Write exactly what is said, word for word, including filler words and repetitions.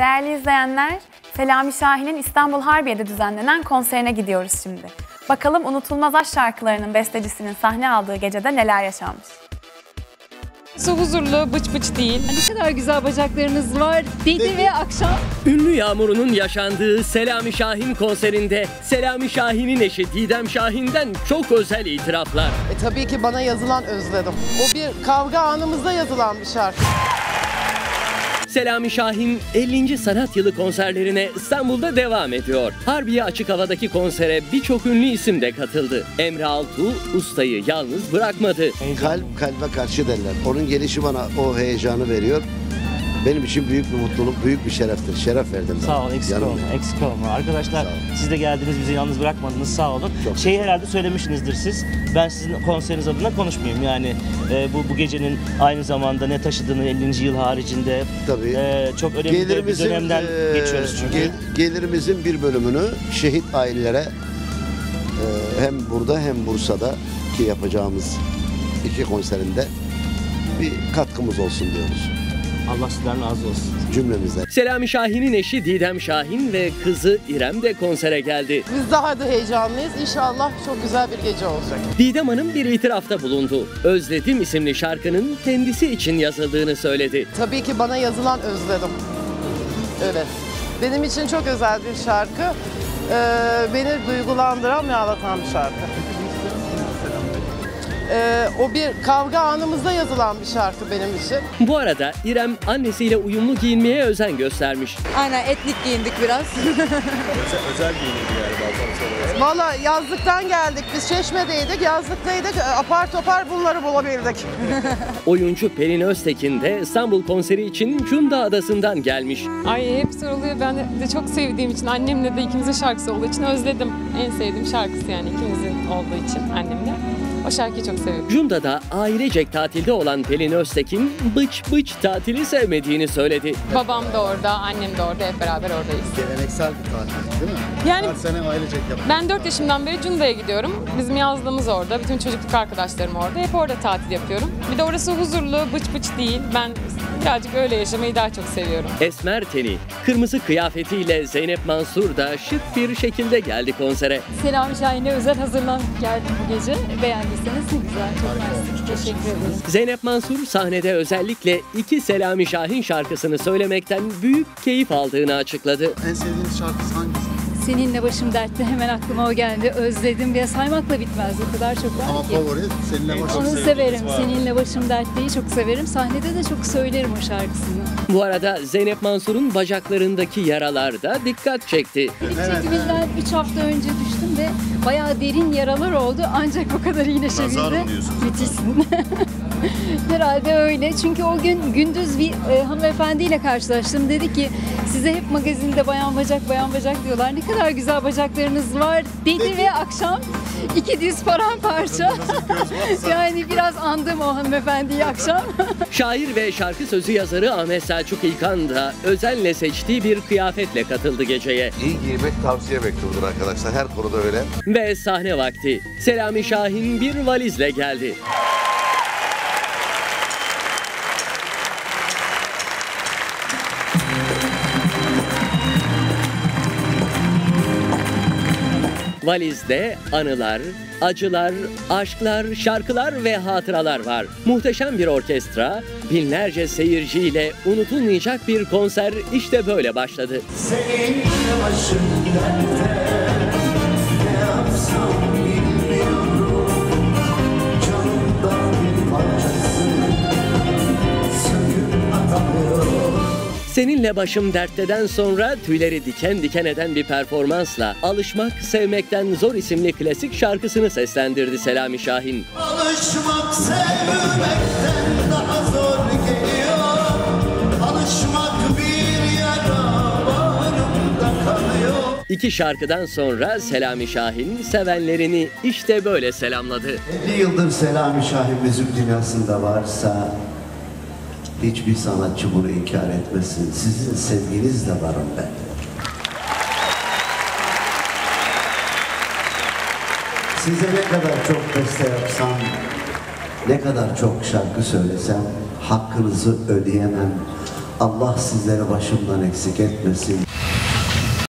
Değerli izleyenler, Selami Şahin'in İstanbul Harbiye'de düzenlenen konserine gidiyoruz şimdi. Bakalım unutulmaz aşk şarkılarının bestecisinin sahne aldığı gecede neler yaşanmış. Su huzurlu, bıç bıç değil. Ne kadar güzel bacaklarınız var dedi ve akşam. Ünlü Yağmur'un yaşandığı Selami Şahin konserinde Selami Şahin'in eşi Didem Şahin'den çok özel itiraflar. E, tabii ki bana yazılan özledim. O bir kavga anımızda yazılan bir şarkı. Selami Şahin ellinci sanat yılı konserlerine İstanbul'da devam ediyor. Harbiye açık havadaki konsere birçok ünlü isim de katıldı. Emre Altuğ ustayı yalnız bırakmadı. Kalp kalbe karşı derler. Onun gelişi bana o heyecanı veriyor. Benim için büyük bir mutluluk, büyük bir şereftir. Şeref verdin. Sağ olun, eksik olma, eksik olma. Arkadaşlar siz de geldiniz, bizi yalnız bırakmadınız, sağ olun. Çok Şeyi herhalde söylemişsinizdir siz. Ben sizin konseriniz adına konuşmayayım. Yani e, bu bu gecenin aynı zamanda ne taşıdığını ellinci yıl haricinde Tabii. E, çok önemli bir dönemden e, geçiyoruz çünkü. Gel, gelirimizin bir bölümünü şehit ailelere e, hem burada hem Bursa'da ki yapacağımız iki konserinde bir katkımız olsun diyoruz. Allah sizden razı olsun. Cümlemizden. Selami Şahin'in eşi Didem Şahin ve kızı İrem de konsere geldi. Biz daha da heyecanlıyız. İnşallah çok güzel bir gece olacak. Didem Hanım bir itirafta bulundu. Özledim isimli şarkının kendisi için yazıldığını söyledi. Tabii ki bana yazılan özledim. Evet. Benim için çok özel bir şarkı. Ee, beni duygulandıran ve ağlatan bir şarkı. Ee, o bir kavga anımızda yazılan bir şarkı benim için. Bu arada İrem annesiyle uyumlu giyinmeye özen göstermiş. Aynen etnik giyindik biraz. Özel giyindik galiba. Valla yazlıktan geldik. Biz Çeşme'deydik, yazlıktaydık. Apar topar bunları bulabildik. Oyuncu Pelin Öztekin de İstanbul konseri için Cunda Adası'ndan gelmiş. Ay hep soruluyor. Ben de çok sevdiğim için, annemle de ikimizin şarkısı olduğu için özledim. En sevdiğim şarkısı yani ikimizin olduğu için annemle. O şarkıyı çok seviyorum. Cunda'da ailecek tatilde olan Pelin Öztekin bıç bıç tatili sevmediğini söyledi. Babam da orada, annem de orada, hep beraber oradayız. Geleneksel bir tatil değil mi? Yani her sene ailecek yapıyoruz. Ben dört yaşımdan beri Cunda'ya gidiyorum. Bizim yazlığımız orada, bütün çocukluk arkadaşlarım orada. Hep orada tatil yapıyorum. Bir de orası huzurlu, bıç bıç değil. Ben birazcık öyle yaşamayı daha çok seviyorum. Esmer teni, kırmızı kıyafetiyle Zeynep Mansur da şık bir şekilde geldi konsere. Selami Şahin'e özel hazırlanıp geldim bu gece. Beğendiyseniz ne güzel, çok mersi. Teşekkür ederim. Zeynep Mansur sahnede özellikle iki Selami Şahin şarkısını söylemekten büyük keyif aldığını açıkladı. En sevdiğiniz şarkısı hangisi? Seninle başım dertte, hemen aklıma o geldi. Özledim diye saymakla bitmez, o kadar çok var Ama ki. favori seninle başım Onu sevdiğiniz severim. var. Seninle başım dertteyi çok severim. Sahnede de çok söylerim o şarkısını. Bu arada Zeynep Mansur'un bacaklarındaki yaralar da dikkat çekti. İlk çekiminden üç hafta önce düştüm ve bayağı derin yaralar oldu. Ancak bu kadar iyileşebildi. Nazar mı diyorsunuz? Müthişsin. Herhalde öyle. Çünkü o gün gündüz bir e, hanımefendiyle karşılaştım. Dedi ki size hep magazinde bayan bacak bayan bacak diyorlar. Ne kadar güzel bacaklarınız var dedi ve akşam iki diz paramparça. Yani biraz andım o hanımefendiyi akşam. Şair ve şarkı sözü yazarı Ahmet Selçuk İlkan da özenle seçtiği bir kıyafetle katıldı geceye. İyi giymek tavsiye mektubudur arkadaşlar. Her konuda öyle. Ve sahne vakti. Selami Şahin bir valizle geldi. Valizde anılar, acılar, aşklar, şarkılar ve hatıralar var. Muhteşem bir orkestra, binlerce seyirciyle unutulmayacak bir konser işte böyle başladı. Senin başın dertte, ne yapsam bilmiyorum. Canımdan bir parçası, söküp atamıyorum. Seninle başım dertteden sonra tüyleri diken diken eden bir performansla Alışmak Sevmekten Zor isimli klasik şarkısını seslendirdi Selami Şahin. Alışmak sevmekten daha zor geliyor. Alışmak bir yara bağrımda kalıyor. İki şarkıdan sonra Selami Şahin sevenlerini işte böyle selamladı. elli yıldır Selami Şahin müzik dünyasında varsa hiçbir sanatçı bunu inkar etmesin. Sizin sevginiz de varım ben. Size ne kadar çok beste yapsam, ne kadar çok şarkı söylesem hakkınızı ödeyemem. Allah sizleri başımdan eksik etmesin.